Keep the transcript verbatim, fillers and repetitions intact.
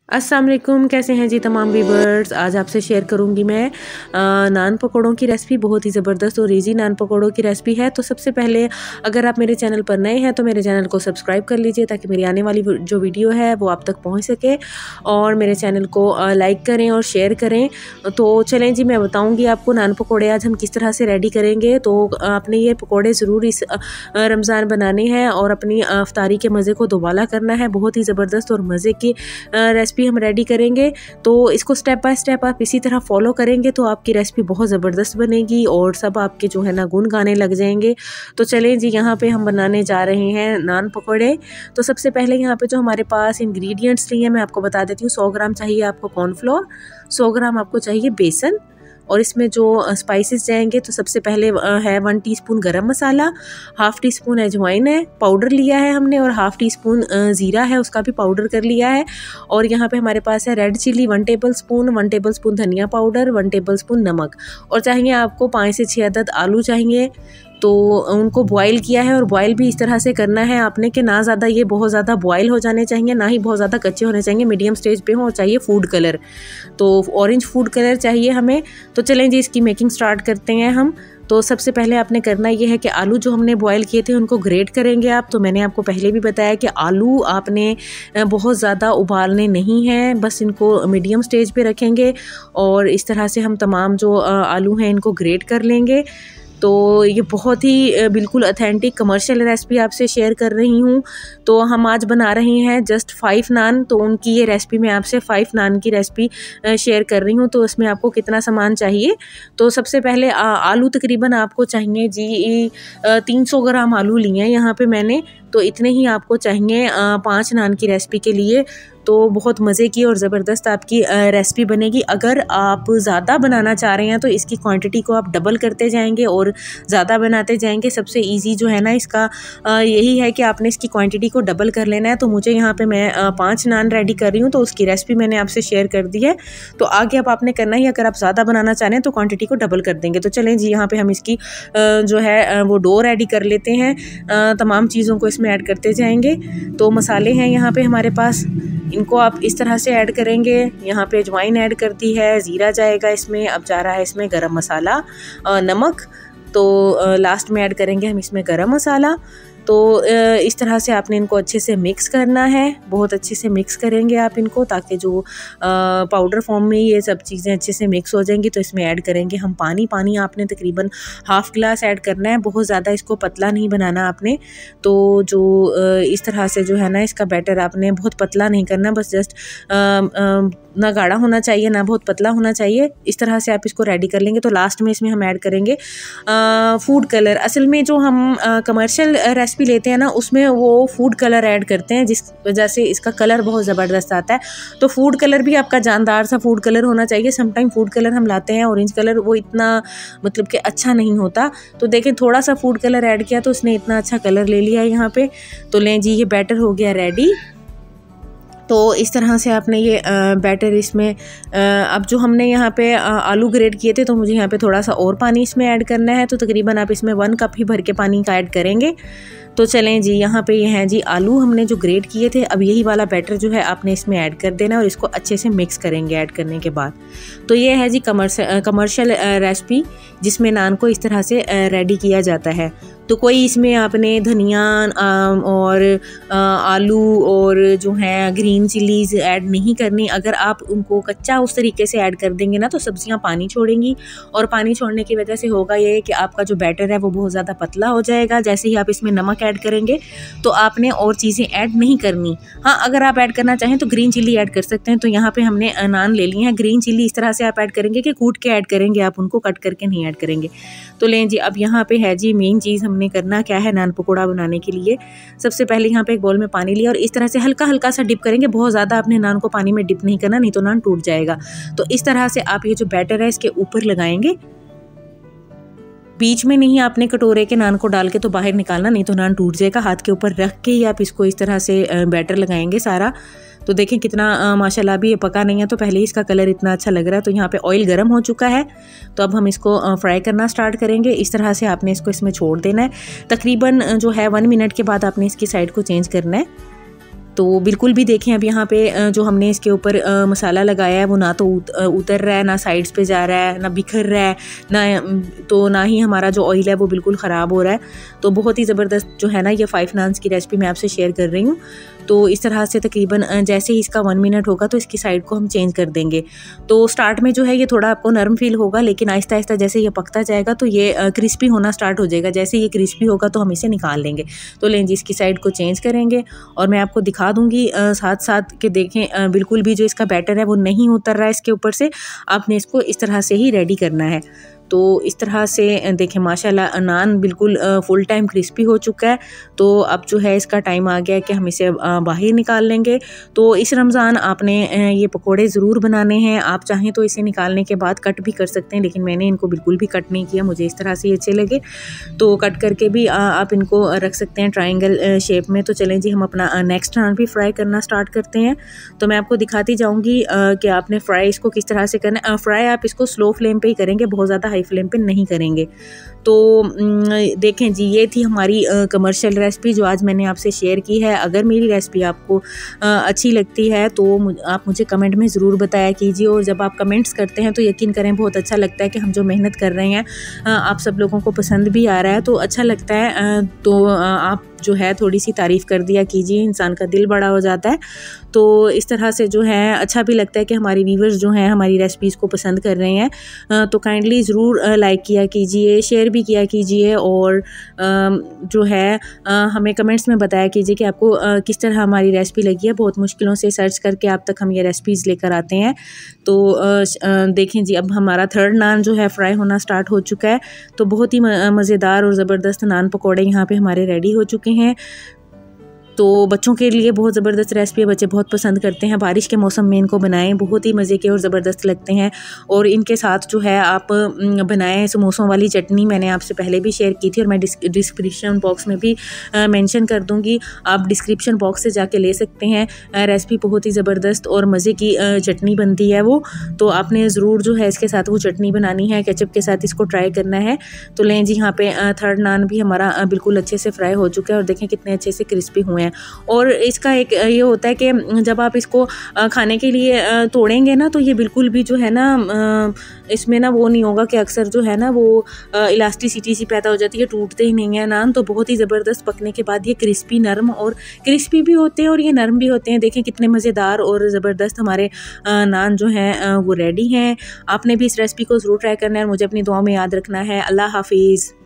अस्सलाम वालेकुम, कैसे हैं जी तमाम व्यूअर्स। आज आपसे शेयर करूंगी मैं आ, नान पकौड़ों की रेसिपी। बहुत ही ज़बरदस्त और इजी नान पकौड़ों की रेसिपी है। तो सबसे पहले अगर आप मेरे चैनल पर नए हैं तो मेरे चैनल को सब्सक्राइब कर लीजिए ताकि मेरी आने वाली जो वीडियो है वो आप तक पहुंच सके, और मेरे चैनल को लाइक करें और शेयर करें। तो चलें जी, मैं बताऊँगी आपको नान पकौड़े आज हम किस तरह से रेडी करेंगे। तो आपने ये पकौड़े ज़रूर इस रमज़ान बनाने हैं और अपनी अफ्तारी के मज़े को दोबाला करना है। बहुत ही ज़बरदस्त और मज़े की रेसिपी हम रेडी करेंगे। तो इसको स्टेप बाय स्टेप आप इसी तरह फॉलो करेंगे तो आपकी रेसिपी बहुत ज़बरदस्त बनेगी और सब आपके जो है ना गुण गाने लग जाएंगे। तो चलें जी, यहाँ पे हम बनाने जा रहे हैं नान पकौड़े। तो सबसे पहले यहाँ पे जो हमारे पास इंग्रेडिएंट्स लिए मैं आपको बता देती हूँ। सौ ग्राम चाहिए आपको कॉर्नफ्लोर, सौ ग्राम आपको चाहिए बेसन, और इसमें जो स्पाइसेस जाएंगे तो सबसे पहले है वन टीस्पून गरम मसाला, हाफ़ टी स्पून अजवाइन है पाउडर लिया है हमने, और हाफ़ टी स्पून ज़ीरा है उसका भी पाउडर कर लिया है। और यहाँ पे हमारे पास है red chilli one tablespoon, one tablespoon धनिया पाउडर, वन टेबल स्पून नमक, और चाहिए आपको पाँच से छः अदद आलू चाहिए। तो उनको बॉईल किया है, और बॉईल भी इस तरह से करना है आपने कि ना ज़्यादा ये बहुत ज़्यादा बॉईल हो जाने चाहिए, ना ही बहुत ज़्यादा कच्चे होने चाहिए, मीडियम स्टेज पे हो। और चाहिए फूड कलर, तो ऑरेंज फूड कलर चाहिए हमें। तो चलें जी, इसकी मेकिंग स्टार्ट करते हैं हम। तो सबसे पहले आपने करना ये है कि आलू जो हमने बॉईल किए थे उनको ग्रेट करेंगे आप। तो मैंने आपको पहले भी बताया कि आलू आपने बहुत ज़्यादा उबालने नहीं हैं, बस इनको मीडियम स्टेज पे रखेंगे, और इस तरह से हम तमाम जो आलू हैं इनको ग्रेट कर लेंगे। तो ये बहुत ही बिल्कुल ऑथेंटिक कमर्शियल रेसिपी आपसे शेयर कर रही हूँ। तो हम आज बना रहे हैं जस्ट फाइव नान, तो उनकी ये रेसिपी मैं आपसे फाइव नान की रेसिपी शेयर कर रही हूँ। तो इसमें आपको कितना सामान चाहिए, तो सबसे पहले आ, आलू तकरीबन आपको चाहिए जी तीन सौ ग्राम आलू लिए हैं यहाँ पे मैंने। तो इतने ही आपको चाहिए पाँच नान की रेसिपी के लिए। तो बहुत मज़े की और ज़बरदस्त आपकी रेसिपी बनेगी। अगर आप ज़्यादा बनाना चाह रहे हैं तो इसकी क्वांटिटी को आप डबल करते जाएंगे और ज़्यादा बनाते जाएंगे। सबसे इजी जो है ना इसका यही है कि आपने इसकी क्वांटिटी को डबल कर लेना है। तो मुझे यहाँ पे मैं पाँच नान रेडी कर रही हूँ, तो उसकी रेसिपी मैंने आपसे शेयर कर दी है। तो आगे अब आपने करना ही, अगर आप ज़्यादा बनाना चाह रहे हैं तो क्वान्टिटी को डबल कर देंगे। तो चलें जी, यहाँ पर हम इसकी जो है वो डो रेडी कर लेते हैं। तमाम चीज़ों को इसमें ऐड करते जाएंगे। तो मसाले हैं यहाँ पे हमारे पास, इनको आप इस तरह से ऐड करेंगे। यहाँ पे अजवाइन ऐड कर दी है, ज़ीरा जाएगा इसमें, अब जा रहा है इसमें गरम मसाला, नमक। तो लास्ट में ऐड करेंगे हम इसमें गरम मसाला। तो इस तरह से आपने इनको अच्छे से मिक्स करना है, बहुत अच्छे से मिक्स करेंगे आप इनको, ताकि जो पाउडर फॉर्म में ये सब चीज़ें अच्छे से मिक्स हो जाएंगी। तो इसमें ऐड करेंगे हम पानी। पानी आपने तकरीबन हाफ़ गिलास ऐड करना है, बहुत ज़्यादा इसको पतला नहीं बनाना आपने। तो जो इस तरह से जो है ना इसका बैटर आपने बहुत पतला नहीं करना, बस जस्ट ना गाढ़ा होना चाहिए ना बहुत पतला होना चाहिए। इस तरह से आप इसको रेडी कर लेंगे। तो लास्ट में इसमें हम ऐड करेंगे फूड कलर। असल में जो हम कमर्शियल रेसिपी लेते हैं ना उसमें वो फूड कलर ऐड करते हैं, जिस वजह से इसका कलर बहुत ज़बरदस्त आता है। तो फूड कलर भी आपका जानदार सा फूड कलर होना चाहिए। समटाइम फूड कलर हम लाते हैं ऑरेंज कलर, वो इतना मतलब कि अच्छा नहीं होता। तो देखें, थोड़ा सा फूड कलर ऐड किया तो उसने इतना अच्छा कलर ले लिया है यहाँ पे। तो लें जी, ये बैटर हो गया रेडी। तो इस तरह से आपने ये बैटर इसमें, अब जो हमने यहाँ पे आलू ग्रेट किए थे तो मुझे यहाँ पे थोड़ा सा और पानी इसमें ऐड करना है। तो तकरीबन आप इसमें वन कप ही भर के पानी का ऐड करेंगे। तो चलें जी, यहाँ पे ये हैं जी आलू हमने जो ग्रेट किए थे। अब यही वाला बैटर जो है आपने इसमें ऐड कर देना और इसको अच्छे से मिक्स करेंगे ऐड करने के बाद। तो ये है जी कमर्शियल कमर्शियल रेसिपी, जिसमें नान को इस तरह से रेडी किया जाता है। तो कोई इसमें आपने धनिया और आलू और जो है ग्रीन चिलीज़ ऐड नहीं करनी। अगर आप उनको कच्चा उस तरीके से ऐड कर देंगे ना तो सब्जियां पानी छोड़ेंगी, और पानी छोड़ने की वजह से होगा ये कि आपका जो बैटर है वो बहुत ज़्यादा पतला हो जाएगा। जैसे ही आप इसमें नमक ऐड करेंगे तो आपने और चीज़ें ऐड नहीं करनी। हाँ, अगर आप ऐड करना चाहें तो ग्रीन चिली ऐड कर सकते हैं। तो यहाँ पे हमने नान ले लिए हैं। ग्रीन चिली इस तरह से आप ऐड करेंगे कि कूट के ऐड करेंगे, आप उनको कट करके नहीं ऐड करेंगे। तो लें जी, अब यहाँ पे है जी मेन चीज़, हमने करना क्या है नान पकौड़ा बनाने के लिए। सबसे पहले यहाँ पे एक बाउल में पानी लिया और इस तरह से हल्का हल्का सा डिप करेंगे। बहुत ज़्यादा आपने नान को पानी में डिप नहीं करना, नहीं तो नान टूट जाएगा। तो इस तरह से आप ये जो बैटर है इसके ऊपर लगाएंगे, बीच में नहीं आपने कटोरे के नान को डाल के तो बाहर निकालना, नहीं तो नान टूट जाएगा। हाथ के ऊपर रख के ही आप इसको इस तरह से बैटर लगाएंगे सारा। तो देखें कितना माशाल्लाह अभी ये पका नहीं है, तो पहले ही इसका कलर इतना अच्छा लग रहा है। तो यहाँ पे ऑयल गर्म हो चुका है, तो अब हम इसको फ्राई करना स्टार्ट करेंगे। इस तरह से आपने इसको इसमें छोड़ देना है। तकरीबन जो है वन मिनट के बाद आपने इसकी साइड को चेंज करना है। तो बिल्कुल भी देखें अब यहाँ पे जो हमने इसके ऊपर मसाला लगाया है वो ना तो उतर रहा है, ना साइड्स पे जा रहा है, ना बिखर रहा है, ना तो ना ही हमारा जो ऑयल है वो बिल्कुल ख़राब हो रहा है। तो बहुत ही ज़बरदस्त जो है ना ये फाइव नान्स की रेसिपी मैं आपसे शेयर कर रही हूँ। तो इस तरह से तकरीबन जैसे ही इसका वन मिनट होगा तो इसकी साइड को हम चेंज कर देंगे। तो स्टार्ट में जो है ये थोड़ा आपको नरम फील होगा, लेकिन आहिस्ता आहिस्ता जैसे ये पकता जाएगा तो ये क्रिस्पी होना स्टार्ट हो जाएगा। जैसे ये क्रिस्पी होगा तो हम इसे निकाल लेंगे। तो लें जी इसकी साइड को चेंज करेंगे और मैं आपको दिखा दूँगी साथ साथ कि देखें बिल्कुल भी जो इसका बैटर है वो नहीं उतर रहा है इसके ऊपर से। आपने इसको इस तरह से ही रेडी करना है। तो इस तरह से देखें माशाल्लाह नान बिल्कुल फुल टाइम क्रिस्पी हो चुका है। तो अब जो है इसका टाइम आ गया है कि हम इसे बाहर निकाल लेंगे। तो इस रमज़ान आपने ये पकोड़े ज़रूर बनाने हैं। आप चाहें तो इसे निकालने के बाद कट भी कर सकते हैं, लेकिन मैंने इनको बिल्कुल भी कट नहीं किया, मुझे इस तरह से अच्छे लगे। तो कट करके भी आप इनको रख सकते हैं ट्रायंगल शेप में। तो चलें जी हम अपना नेक्स्ट नान भी फ्राई करना स्टार्ट करते हैं। तो मैं आपको दिखाती जाऊँगी कि आपने फ्राई इसको किस तरह से करना है। फ्राई आप इसको स्लो फ्लेम पर ही करेंगे, बहुत ज़्यादा फ्लेम पे नहीं करेंगे। तो देखें जी ये थी हमारी कमर्शियल रेसिपी जो आज मैंने आपसे शेयर की है। अगर मेरी रेसिपी आपको आ, अच्छी लगती है तो मुझ, आप मुझे कमेंट में ज़रूर बताया कीजिए। और जब आप कमेंट्स करते हैं तो यकीन करें बहुत अच्छा लगता है कि हम जो मेहनत कर रहे हैं आ, आप सब लोगों को पसंद भी आ रहा है, तो अच्छा लगता है। आ, तो आ, आप जो है थोड़ी सी तारीफ़ कर दिया कीजिए, इंसान का दिल बड़ा हो जाता है। तो इस तरह से जो है अच्छा भी लगता है कि हमारी व्यूवर्स जो हैं हमारी रेसिपीज़ को पसंद कर रहे हैं। तो काइंडली ज़रूर लाइक किया कीजिए, शेयर भी किया कीजिए और जो है हमें कमेंट्स में बताया कीजिए कि आपको किस तरह हमारी रेसिपी लगी है। बहुत मुश्किलों से सर्च करके आप तक हम ये रेसिपीज़ लेकर आते हैं। तो देखें जी अब हमारा थर्ड नान जो है फ्राई होना स्टार्ट हो चुका है। तो बहुत ही मज़ेदार और ज़बरदस्त नान पकौड़े यहाँ पे हमारे रेडी हो चुके हैं। तो बच्चों के लिए बहुत ज़बरदस्त रेसिपी है, बच्चे बहुत पसंद करते हैं। बारिश के मौसम में इनको बनाएं, बहुत ही मज़े के और ज़बरदस्त लगते हैं। और इनके साथ जो है आप बनाएं समोसों वाली चटनी, मैंने आपसे पहले भी शेयर की थी और मैं डिस्क्रिप्शन बॉक्स में भी मेंशन कर दूंगी। आप डिस्क्रिप्शन बॉक्स से जाके ले सकते हैं। रेसिपी बहुत ही ज़बरदस्त और मज़े की चटनी बनती है वो। तो आपने ज़रूर जो है इसके साथ वो चटनी बनानी है, केचप के साथ इसको ट्राई करना है। तो लें जी यहाँ पे थर्ड नान भी हमारा बिल्कुल अच्छे से फ्राई हो चुका है और देखें कितने अच्छे से क्रिस्पी हुए हैं। और इसका एक ये होता है कि जब आप इसको खाने के लिए तोड़ेंगे ना तो ये बिल्कुल भी जो है ना इसमें ना वो नहीं होगा कि अक्सर जो है ना वो इलास्टिसिटी सी पैदा हो जाती है, टूटते ही नहीं है नान। तो बहुत ही ज़बरदस्त पकने के बाद ये क्रिस्पी नरम और क्रिस्पी भी होते हैं और ये नरम भी होते हैं। देखें कितने मज़ेदार और ज़बरदस्त हमारे नान जो हैं वो रेडी हैं। आपने भी इस रेसिपी को ज़रूर ट्राई करना है और मुझे अपनी दुआ में याद रखना है। अल्लाह हाफिज़।